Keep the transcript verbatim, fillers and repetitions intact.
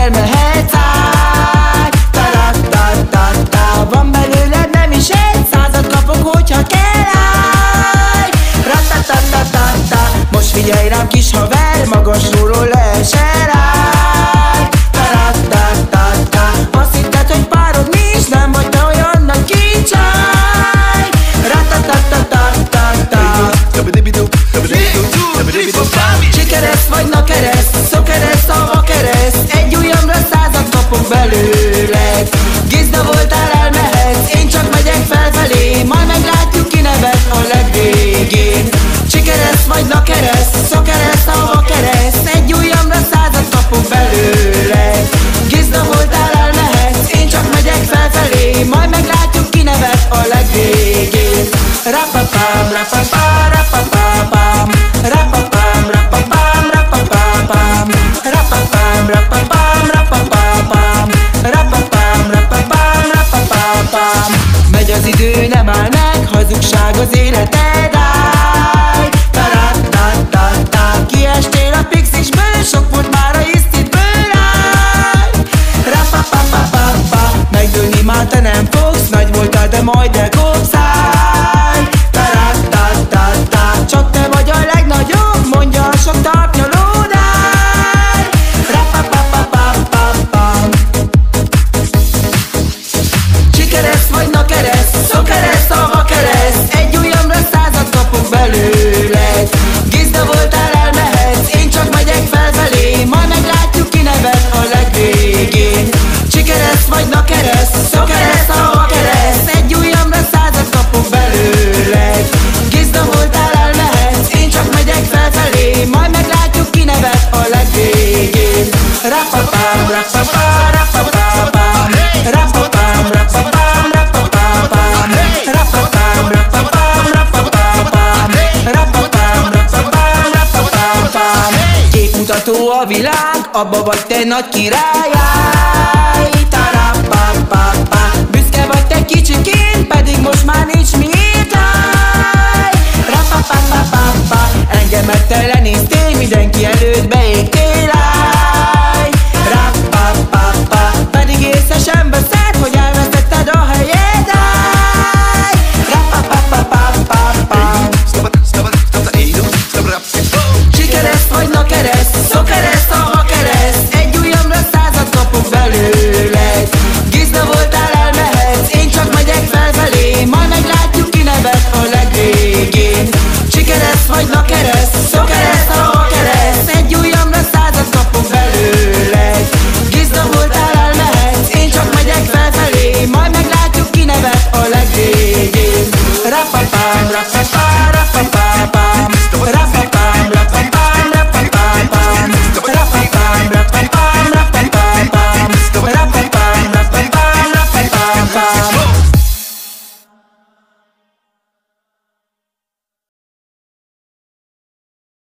elmehetsz. Állj, ta-ra-ta-ta-ta, van belőled nem is egy, százat kapok, hogyha kell. Állj, ra-ta-ta-ta-ta-ta, most figyelj rám kis haver, magasról leesel. Állj, ta-ra-ta-ta-ta, azt hitted, hogy párod nincs, nem vagy te olyan nagy kincsány. Ra-ta-ta-ta-ta-ta. Sikeres vagy, na kereszt, szokeres, szava kereszt, egy ujjamra százat kapok belőled. Gizda voltál, elmehetsz, én csak megyek felfelé, majd meglátjuk, ki nevet a legvégén. Sikeres vagy, na kereszt, szokeres, szava kereszt, egy ujjamra százat kapok belőled. Gizda voltál, elmehetsz, én csak megyek felfelé, majd meglátjuk, ki nevet a legvégén. Ra-pa-pám, ra-pa-pá, ra-pa-pá-pám, ra-pa-pám, ra-pa-pám, ra-pa-pá-pám, ra-pa-pám, ra-pa-pám, ra-pa-pá-pám, ra-pa-pám, ra-pa-pám, ra-pa-pá-pám. Megy az idő, nem áll meg, hazugság az életed. Állj, ta-ra-ta-ta-ta, kiestél a pixisből, sok volt már a isztitből. Állj, ra-pa-pa-pa-pa-pa, megdőlni már te nem fogsz, nagy voltál, de majd elkopsz. Állj, ta-ra-ta-ta-ta, csak te vagy a legnagyobb, mondja a sok tapnyalód. Állj, ra-pa-pa-pa-pa-pa. Sikeres vagy, na kereszt, szokeres, szava kereszt, egy ujjamra százat kapok belőled. Gizda voltál, elmehetsz, én csak megyek felfelé, majd meglátjuk, ki nevet a legvégén. Sikeres vagy, na kereszt, szokeres, szava kereszt, egy ujjamra százat kapok belőled. Gizda voltál, elmehetsz, én csak megyek felfelé, majd meglátjuk, ki nevet a legvégén. Ra-pa-pám, ra-pa-pá, ra-pa-pá-pám, ra-pa-pám, ra-pa-pám, ra-pa-pá-pám, ra-pa-pám, ra-pa-pám, ra-pa-pá-pám, ra-pa-pám, ra-pa-pám, ra-pa-pá-pám. Képmutató a világ, abba vagy te nagy király. Állj, ta-ra-pa-pa-pa, büszke vagy te kicsikén, pedig most már nincs miért. Állj, ra-pa-pa-pa-pa-pa, engemet te lenéztél, mindenki előtt beégtél.